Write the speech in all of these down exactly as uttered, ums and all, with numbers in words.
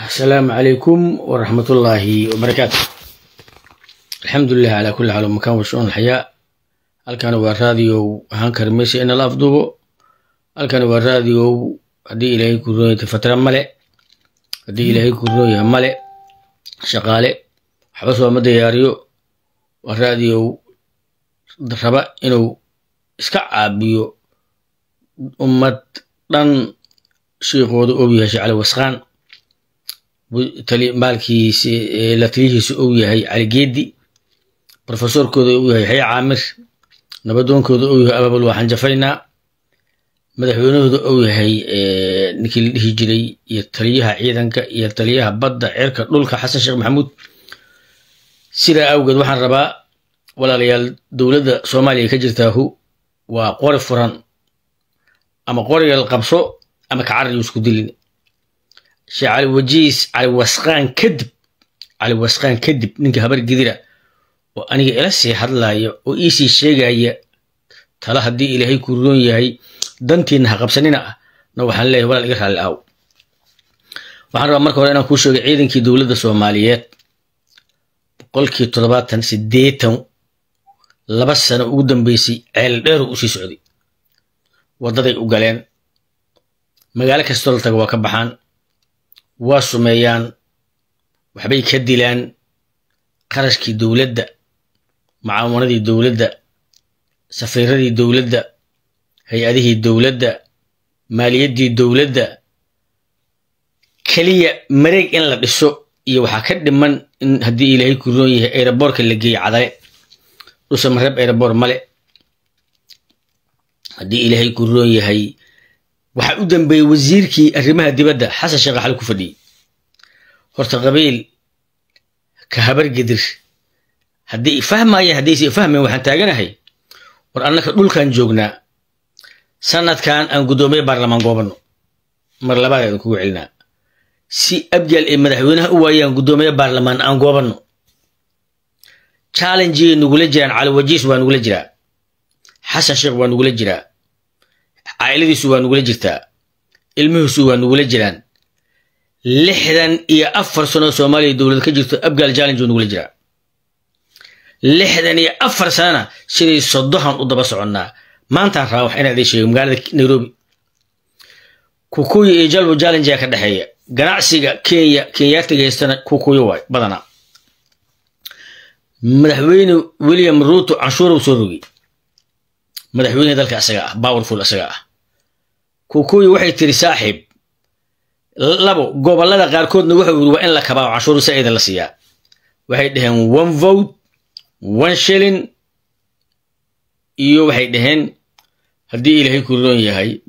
السلام عليكم ورحمة الله وبركاته. الحمد لله على كل حال ومكان وشؤون الحياة. الكان والراديو هانكر ميسي إن الأفضل. الكان والراديو هدي إلهي كروي تفترة ملء هدي إلهي كروي ملء شغالة حبسوا مدى ياريو والراديو ضربا إنه إسكع بيو أمة لن شيخود أوبيها شعال وسخان تلي مالكي لا تليه سؤوي هي على جدي بروفيسور كذا أوي هي عامر نبدون كذا أوي أبا بالواحد جفينا مدحونه كذا أوي هي نكيل هجري يتليها عيدا ك يتليها بدأ عرك لولك حسن شيخ محمود سيرة أوجد واحد ربا ولا ريال دولة صوماليا كجرته وقارف فران أما قاري القبصو أما كعري يسكدلني شيء على وجيس على وسخان كذب على وسخان كذب نيجي هبر جديرة وأنا إلسي هذا وإيشي شيء جاي تلا هدي إلهي كورون يهي دنتينها قبسنينا نوح الله ولا الإجر على الأو وحنا مركو أنا كوشوا عيدن كي دولة الصوماليات قل كي طلبات تنسي ديتهم لبس سنة قدام بيسي عيل غير وشي سعودي وضدي وقالين مقالك استولت جوا كبحان واسميان وحبي كدلان قرشكي دولدة معاونة دولدة سفيرة دولدة هيئته دولدة مالية دولدة كلية مريك إن لبسوا يوحكد من إن هدي إلهي كروني إيربورك اللي جي عضاي رسم رب إيربور ملء هدي إلهي كروني هي waxaa u dambeeyay wasiirkii arrimaha dibadda xasan sheekh xal ku fadhiyay horta qabiil ka habar gidir hadii fahmaya hadii si fahmay waxaan taaganahay war annaka dhulkan joognaa sanadkan aan gudoomiye baarlamaan goobano mar labaad ku celina si abjal ee madaxweynaha u waayaan gudoomiye baarlamaan aan goobano challenge nagu la jiraan cali wajiis waa nagu la jiraa xasan sheekh waa nagu la jiraa عائلتي سوى نقول جرتا المه سوى نقول جيران لحدن يا أفر سنة سومالي دولة كجرت أبقى الجالنج ونقول جرا لحدن يا أفر سنة سيري صدهم قد عنا ما أنت راوح أنا ذي شيء مقالة نيروبي كوكوي إجال وجالنج يا كدحية جناعسي كيا كيات جيستنا كوكوي واي بدنا مدحوين ويليام روتو عشور وسروي مدحوين ذلك أسجاء باورفول أسجاء كوكوي وحي تري صاحب لابو قبل لا قاركود نوحي وإن لك باو عشور سعيد اللسيا وحي دهن one vote one shilling iyo waxay dhaheen hadii ilaahay ku roon yahay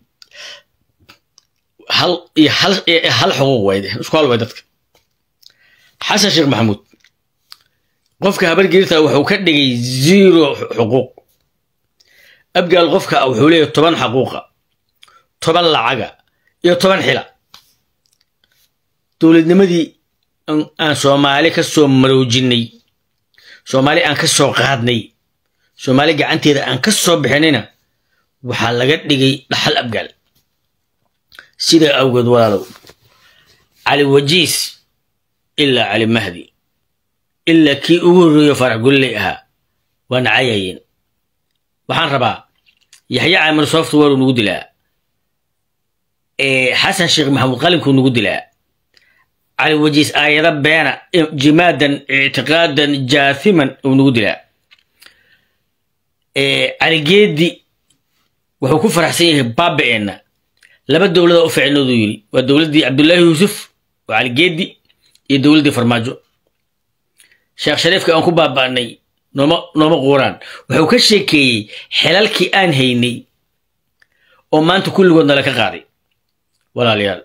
hal iyo hal hal xuquuq wayde isku hal way dadka xasan sheekh maxamuud qofka habar geerta wuxuu ka dhigay zero xuquuq أبقى الغفكة أو حوليه طبعا حقوقة طبعا لعجة يا طبعا حلا تولد نمدي أن سومالي كسو مروجني سومالي أن كسو قادني سومالي جعنتي أن كسو بحنينا وحلقت لي لحل أبقى سيدا أوجد ولادو علي وجيس إلا علي مهدي إلا كي أقول يفرع قول ليها وأنا عيين waxaan rabaa yaxya caamir software uu nagu dilaa ee xasan sheekh maxamuud qalimku nagu dilaa cali wajiis ayada beena jimaadan i'tiqaadan jaathiman uu nagu dilaa ee cali geedi wuxuu ku faraxsan yahay baabeena laba dawlad oo ficnoodu yiri waa dawladii Abdullaahi Yuusuf oo cali geedi iyo dawladii Farmaajo sheekh shariifka aan ku baabaanay نوما نوما قران وحو كشيكي حلالكي آن هيني وما أنتو كل قلنا لك قاري ولا ليال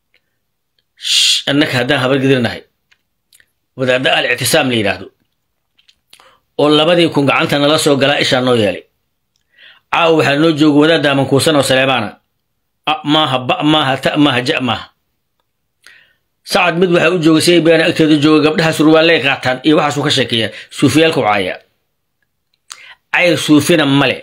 أنك هداها بالقدر هاي وذا داء الاعتسام لي راهدو والله بدي يكون قعنتنا لاسو قلا إيش عنو يالي عاو حال نوجو وذا دا من كوسنا وسليبانا أماها بأماها تأماها جأماها سعد مد waxa uu joogay beena agteeda jooga gabdhaha surwaalay qaataan iyo waxa uu ka sheekeeyaa suufiyalku caaya ay suufina male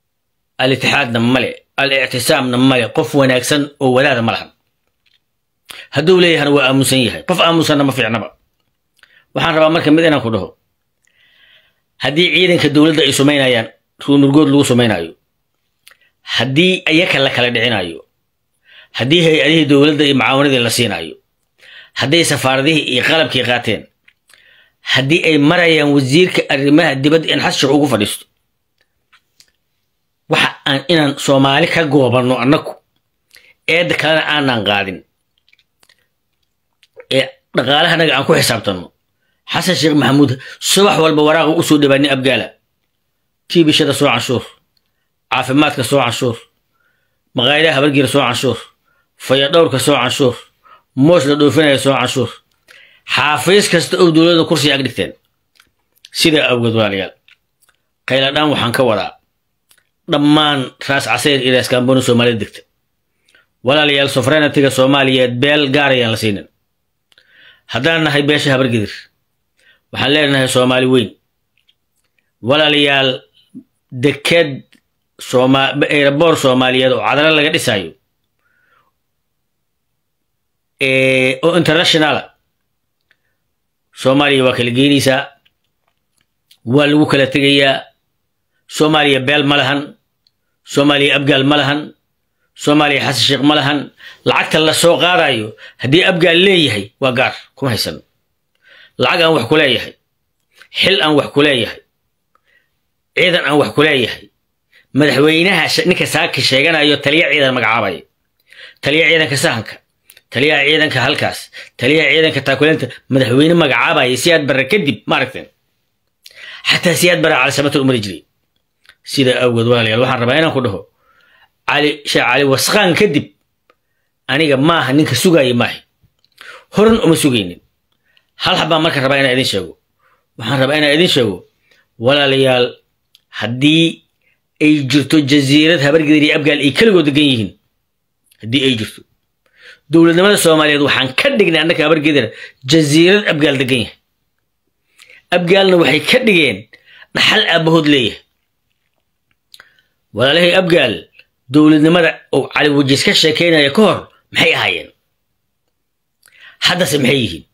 al-ittihadna male al-i'tisaamna male qof wanaagsan oo wadaad malahan hadduu leeyahana waa aamusan yahay qof aamusanna ma fiicnaba waxaan rabaa marka mid inaan ku dhaho haddii ciidanka dowladda ay sumaynayaan ruunurgood lagu sumaynayo haddii ayaka la kala dhicinayo haddii hay-adihii dowladda iyo macaawanadii la siinayo hadday safaaradihii iyo qalabkii qaateen haddii ay marayaan wasiirka arrimaha dibadda in xashiq ugu fadhiisto waxa aan inaan soomaali ka goobanno annagu eedda kalena aanan qaadin ee dhaqaalahanaga aan ku xisaabtanno xasan sheekh maxamuud subax walba waraaqa u soo dhawaani abgaala tiibishada soo canshuur caafimaadka soo canshuur maqaayadaha habargira soo canshuur fayadhowrka soo canshuur moos la dhoofinaya soo canshuur xaafiis kasta oo dowladda kursi ag dhigteen sidaa awgeed walaalayaal qayladhaan waxaan ka wadaa dhammaan raas casayr iyo raas kaambooni soomaalida degta walaalayaal sovereignty-ga soomaaliyeed beel gaar ayaan la siinin haddaan nahay beesha habargidir waxaan leenahay soomaali weyn walaalayaal deked eeraboor soomaaliyeed oo cadalo laga dhisayo oo internationala soomaaliya waa kala geynaysaa waa lagu kala tegayaa soomaaliya beel ma lahan soomaaliya abgaal ma lahan soomaaliya xasan sheekh ma lahan lacagta la soo qaadayo haddii abgaal leeyahay waa gaar kuma haysan lacag aan wax ku leeyahay xil aan wax ku leeyahay ciidan aan wax ku leeyahay madaxweynaha ninka saaka sheeganayo taliya ciidan magacaabaya taliya ciidanka sahanka taliyaha ciidanka halkaas taliyaha ciidanka taakuleenta madaxweyne magacaabaya siyaad barre kadib ma aragteen xataa siyaad barre calasamata umari jiray sida awgeed walaalayaal waxaan rabaa inaan ku dhaho cali sheekh cali wasqaan kadib aniga maaha ninka sugaya maaha horan uma sugaynin hal xabaan marka rabaa inaan idin sheego waxaan rabaa inaan idin sheego walaalayaal haddii ay jirto jasiirad habargidir iyo abgaal ay keligood degan yihiin haddii ay jirto dowladnimada soomaaliyeed waxaan ka dhignay annaka habargidir jasiirad abgaal degan yahay abgaalna waxay ka dhigeen dhaxal aabahood leeyahay walaalahay abgaal dowladnimada oo cali wajiis ka sheekeynaya ka hor maxay ahaayeen haddase maxay yihiin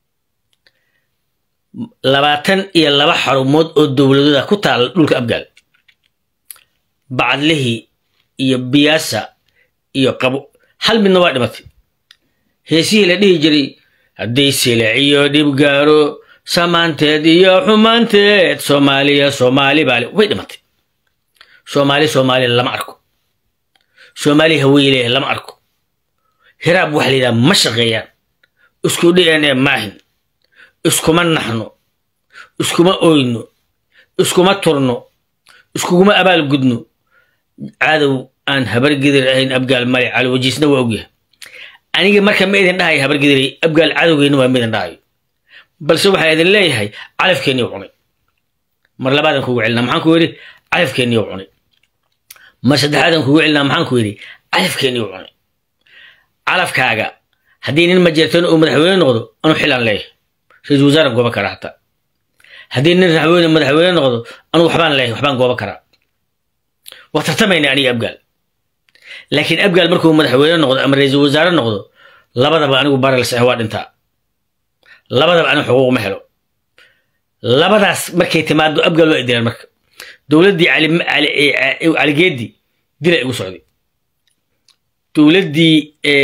labaatan iyo laba xarumood oo dowladada ku taala dhulka abgaal bacadlihii iyo biyaasa iyo qabo hal midna waa dhimatay heesihii la dhihi jiray hadday silic iyo dhib gaaro samaanteed iyo xumaanteed soomaaliya soomaali baale way dhimatay soomaali soomaali lama arko soomaali haweyle lama arko hiraab wax la yidhaha ma shaqeeyaan isku d n a maahin iskuma naxno iskuma oyno iskuma turno iskuguma abaal gudno cadow aan habargidir ahayn abgaal male cali wajiisna waa ogyahay aniga marka ma idin dhahayo habargidiray abgaal cadowgeyna waa ma idin dhahayo balse waxaa idin leeyahay calafkeennii cunay mar labaadan kugu celinaa maxaan ku yidhi calafkeennii cunay mar saddexaadan kugu celinaa maxaan ku yidhi calafkeennii cunay calafkaaga haddii nin majeertoono uu madaxweyne noqdo anuu xilaan leeyahay ra-iisul wasaare gooba karaa hataa haddii nin madaxweyne madaxweyne noqdo anuu waxbaan leeyahay waxbaan gooba karaa waa tartamayna aniga abgaal laakiin abgaal markuu madaxweyne noqdo ama ra-iisul wasaare noqdo labadaba anigu barels ah waa dhintaa labadaba anigu xuquuq ma helo labadaas markay timaado abgaal waa idilaan marka dowladdii caligeedi dila igu socday dowladdii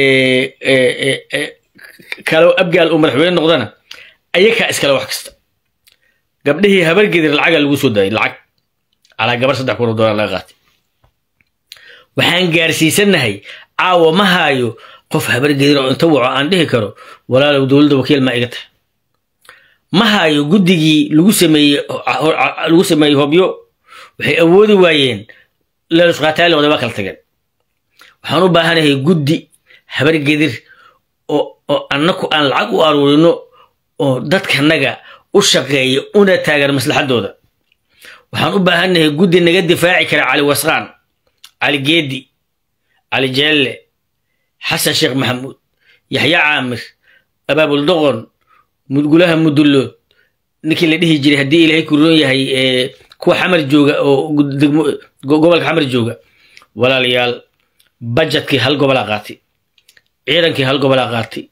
kaloo abgaal uu madaxweyne noqdana ayakaa iskale wax kasta gabdhihii habargedir lacaga lagu soo daayay lacag calaa gabar saddex kun oo doolar laga qaatay waxaan gaarsiisanahay caawa ma haayo qof habargedir oo inta waco aan dhihi karo walaalow dowladda wakiil maa iga tahay ma haayo guddigii lagu sameeyey lagu sameeyey hobyo waxay awoodi waayeen leelusqaataali oday waa kala tageen waxaan u baahanahay guddi habargedir oo oo annaku aan lacag u aruurino oo dadkanaga u shaqeeya una taagan maslaxadooda waxaan u baahanahay guddi naga difaaci kara cali wasqaan cali geedi cali jeelle xasan sheekh maxamuud yaxya caamir abaabul doqon mudgulaha mudullood ninkii la dhihi jiray haddii ilaahay ku roon yahay kuwa xamar jooga oo gobolka xamar jooga walaalayaal bajetkii hal gobolaa qaatay ciidankii hal gobolaa qaatay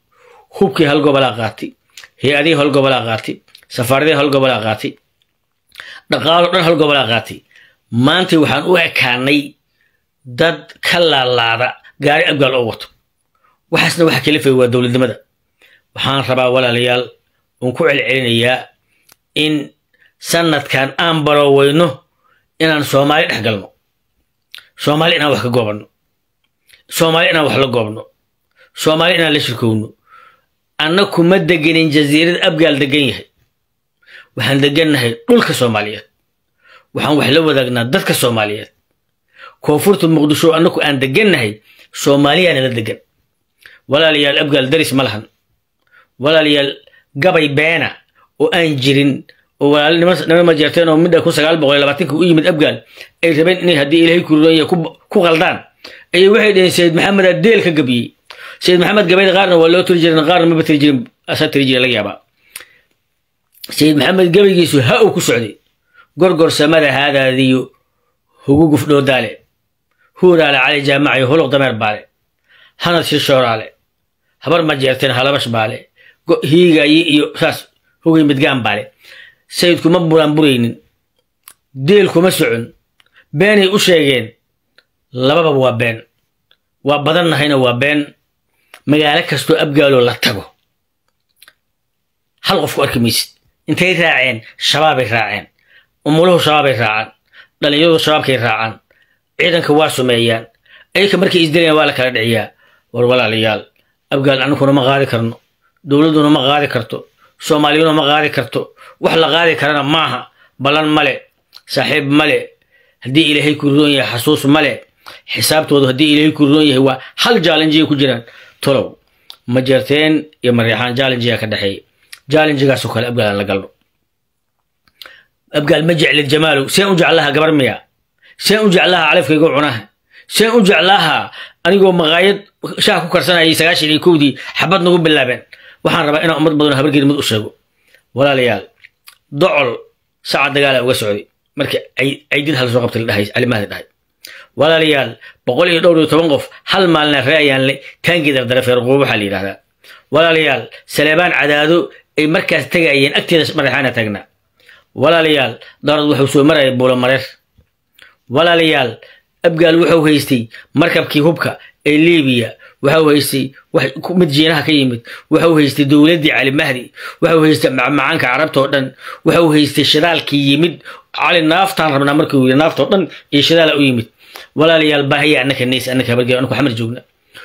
hubkii hal gobolaa qaatay hay-adihii hal gobolaa qaatay safaaradihii hal gobolaa qaatay dhaqaalo dhan hal gobolaa qaatay maanta waxaan u ekaanay dad ka laalaada gaari abgaal oo wato waxaasna waxa kalifay waa dowladnimada waxaan rabaa walaalayaal uun ku celcelinayaa in sanadkan aan baroweyno inaan soomaali dhex galno soomaali inaan wax ka goobanno soomaali inaan wax la goobno soomaali inaan la shirkowno anna kuma deganin jasiirad abgaal degan yahay waxaan degannahay dhulka soomaaliyeed waxaan wax la wadaagnaa dadka soomaaliyeed koonfurta muqdisho annaku aan degannahay soomaaliyaana la degan walaalayaal abgaal daris ma lahan walaalayaal gabay beena oo aan jirin oo walaalnimo ma jeerteen oo midda kun sagaal boqol iyo labaatanka u yimid abgaal ay rabeen inay haddii ilaahay ku ruuya ku qaldaan ay waxay dhaheen sayid maxamed adeel ka gabiyey sayid maxamed gabayda qaarna waa loo tiri jirin qaarna ma tiri jirin asaa tiri jiray laga yaabaa sayid maxamed gabaygiisu ha uu ku socday gorgor samada haadaadiyo hugu gufdhoo daale huuraale cali jaamacayo holoq dameer baale hanad shishooraale habar ma jeerteen halabash baale hiigaayi iyo saas hogay midgaan baale sayidku ma buraan buraynin deel kuma socon beenay u sheegeen lababa waa been waa badannahayna waa been magaalo kastoo abgaaloo la tago hal qof ku arki maysid intay raaceen shabaabay raaceen umuluhu shabaabay raacaan dhalinyaradu shabaabkay raacaan ciidanka waa sumeeyaan ayaka markay isdilayaan waa la kala dhiciyaa war walaalayaal abgaal annaguna ma qaadi karno dowladduna ma qaadi karto soomaaliyuna ma qaadi karto wax la qaadi karana maaha ballan male saaxiib male haddii ilaahay ku roon yahay xasuus male xisaabtoodu haddii ilaahay ku roon yahay waa hal jaalenjiga ku jiraan tolow ma jeerteen iyo mareexaan jaalenjiga ka dhexeeya jaalenjigaasoo kale abgaal aan la galno abgaal ma jeclid jamaalow seen u jeclaha gabar miya seen u jeclaha calafkayga cunaha seen u jeclaha anigoo maqaayad shaah ku karsanayay sagaashan iyo kowdii xabad nagu bilaabeen waxaan rabaa inaan ummad badan habargeed mid u sheego walaalayaal docol saca dagaala uga socday markii ay did hal soo qabtay la dhahay calimahda dhahay walaalayaal boqol iyo dhowr iyo toban qof hal maalna raayaan le taangi dardara feer quub waxa la yiraahdaa walaalayaal saleebaan cadaado ay markaas tagayeen agteeda madaxaana taagnaa walaalayaal darad wuxuu soo marayay buulo mareer walaalayaal abgaal wuxuu haystay markabkii hubka ee liibiya wuxuu haystay wax mid jiinaha ka yimid wuxuu haystay dowladdii cali mahdi wuxuu haystay macmacaanka carabta oo dhan wuxuu haystay shidaalkii yimid cali naaftaan rabnaa markuu yiri naafta oo dhan iyo shidaala u yimid walaalayaal baahiya annaka neys annaka habargeed anku xamar joogna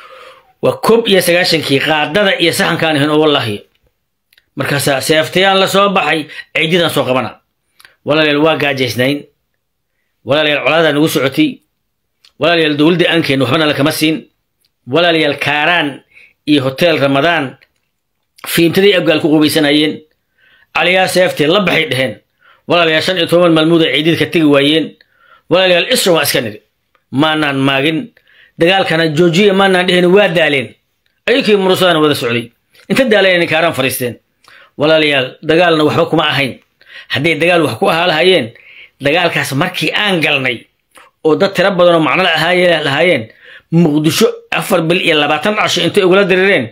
waa koob iyo sagaashankii qaadada iyo saxankaan ahayn oo wallaahi markaasaa seeftayaan la soo baxay ciididan soo qabana walaalayaal waa gaajaysnayn walaalayaal colaadaa nagu socotay walaalayaal dowladda aankeen waxbana lakama siin walaalayaal kaaraan iyo hotel ramadaan fiimtadii abgaal ku qubaysanayeen caliyaa seeftee la baxay dheheen walaalayaal shan iyo toban maalmood ay ciidid ka tegi waayeen walaalayaal isra waa iska niri maanaan maagin dagaalkana joojiya maanaan dheheen waa daaleen ayakii murusadana wada socday inta daalayeen kaaraan fariisteen walaalayaal dagaalna waxba kuma ahayn hadday dagaal wax ku ahaa lahayeen dagaalkaas markii aan galnay oo dad tiro badanoo macno lahaayeen muqdisho afar bil iyo labaatan casho intay ugula dirireen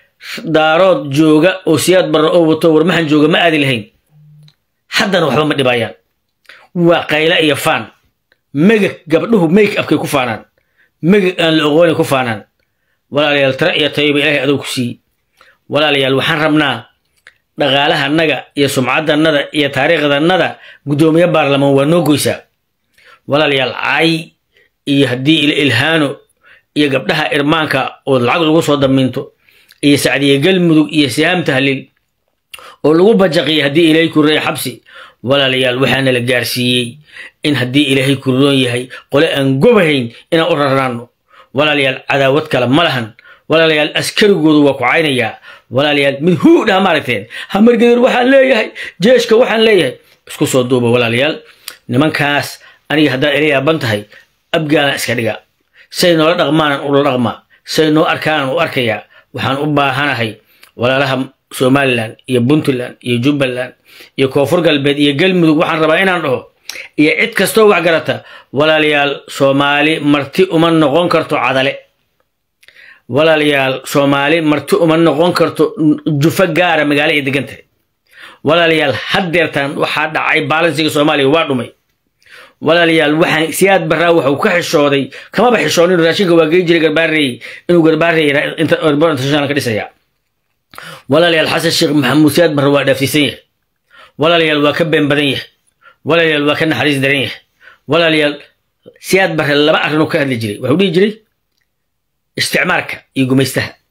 daarood jooga oo siyaad barra oo wato warmahan jooga ma aadi lahayn haddana waxba ma dhibaayaan waa qayla iyo faan megag gabdhuhu make upkay ku faanaan megag aan la oqooni ku faanaan walaalayaal tira iyo tayba ilaahay adoo ku siiyey walaalayaal waxaan rabnaa dhaqaalahanaga iyo sumcadanada iyo taariikhdanada guddoomiye baarlamaan waa noo goysaa walaalayaal cay iyo haddii ila ilhaano iyo gabdhaha irmaanka oo lacag lagu soo damiinto iyo sacdiye galmudug iyo sihaam tahliil oo lagu bajaqiyo haddii ilaahay ku reey xabsi walaalayaal waxaana la gaarsiiyey in haddii ilaahay ku roon yahay qole aan gobahayn inaan u rarnaano walaalayaal cadaawad kale ma lahan walaalayaal askarigoodu waa ku caynayaa walaalayaal mid huudhaha maaragteen hamargedir waxaan leeyahay jeeshka waxaan leeyahay isku soo duuba walaalayaal nimankaas aniga haddaad ila yaaban tahay abgaalan iska dhiga say noola dhaqmaanan ula dhaqmaa say noo arkaanan u arkayaa waxaan u baahanahay walaalaha somalilan iyo puntland iyo jubbaland iyo koonfur galbeed iyo galmudug waxaan rabaa inaan dhaho iyo cid kastoo wax garata walaalayaal soomaali marti uma noqon karto cadale ولا ليال سومالي مرتو من نقون كرتو جفا قارة مقالي دقنته ولا ليال حديرتان وحاد عي بالانسيك سومالي وادومي ولا ليال وحان سياد براوح وكحشودي كما بحشوني راشينك واقعي جري قرباري إنو قرباري انت أربان انتشانا كريسيا ولا ليال حسن الشيخ محمد سياد بروا دافتيسيه ولا ليال واكبين بدنيه ولا ليال واكن حريز دريه ولا ليال سياد بر لبا أرنو كهل جري وحودي جري استعمارك يقوم يستهى